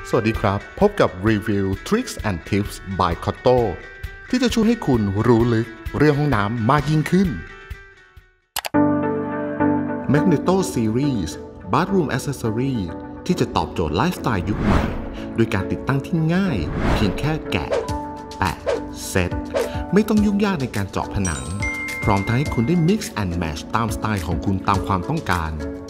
สวัสดีครับพบกับรีวิว Tricks and Tips by Cotto ที่จะช่วยให้คุณรู้ลึกเรื่องห้องน้ำมากยิ่งขึ้น Magneto Series Bathroom Accessory ที่จะตอบโจทย์ไลฟ์สไตล์ยุคใหม่โดยการติดตั้งที่ง่ายเพียงแค่แกะแปะเซตไม่ต้องยุ่งยากในการเจาะผนังพร้อมทั้งให้คุณได้ Mix and Match ตามสไตล์ของคุณตามความต้องการ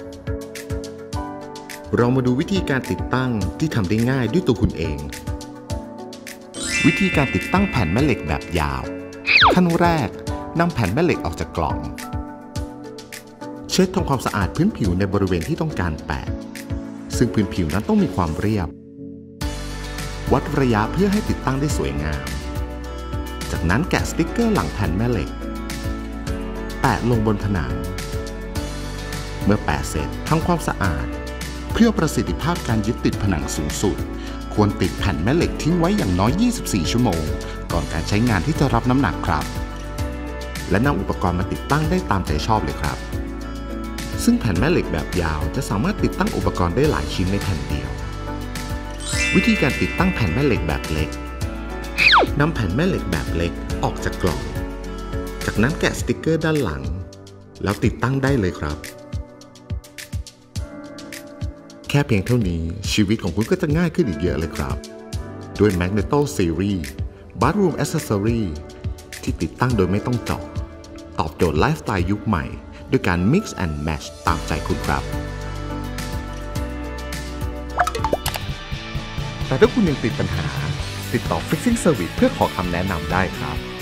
เรามาดูวิธีการติดตั้งที่ทำได้ง่ายด้วยตัวคุณเองวิธีการติดตั้งแผ่นแม่เหล็กแบบยาวขั้นแรกนำแผ่นแม่เหล็กออกจากกล่องเช็ดทำความสะอาดพื้นผิวในบริเวณที่ต้องการแปะซึ่งพื้นผิวนั้นต้องมีความเรียบวัดระยะเพื่อให้ติดตั้งได้สวยงามจากนั้นแกะสติ๊กเกอร์หลังแผ่นแม่เหล็กแปะลงบนผนังเมื่อแปะเสร็จทำความสะอาดเพื่อประสิทธิภาพการยึดติดผนังสูงสุดควรติดแผ่นแม่เหล็กทิ้งไว้อย่างน้อย24ชั่วโมงก่อนการใช้งานที่จะรับน้ำหนักครับและนำอุปกรณ์มาติดตั้งได้ตามใจชอบเลยครับซึ่งแผ่นแม่เหล็กแบบยาวจะสามารถติดตั้งอุปกรณ์ได้หลายชิ้นในแผ่นเดียววิธีการติดตั้งแผ่นแม่เหล็กแบบเล็กนำแผ่นแม่เหล็กแบบเล็กออกจากกล่องจากนั้นแกะสติ๊กเกอร์ด้านหลังแล้วติดตั้งได้เลยครับแค่เพียงเท่านี้ชีวิตของคุณก็จะง่ายขึ้นอีกเยอะเลยครับด้วย Magneto Series Bathroom Accessory ที่ติดตั้งโดยไม่ต้องเจาะตอบโจทย์ไลฟ์สไตล์ยุคใหม่ด้วยการ Mix and Match ตามใจคุณครับแต่ถ้าคุณยังติดปัญหาติดต่อ Fixing Service เพื่อขอคำแนะนำได้ครับ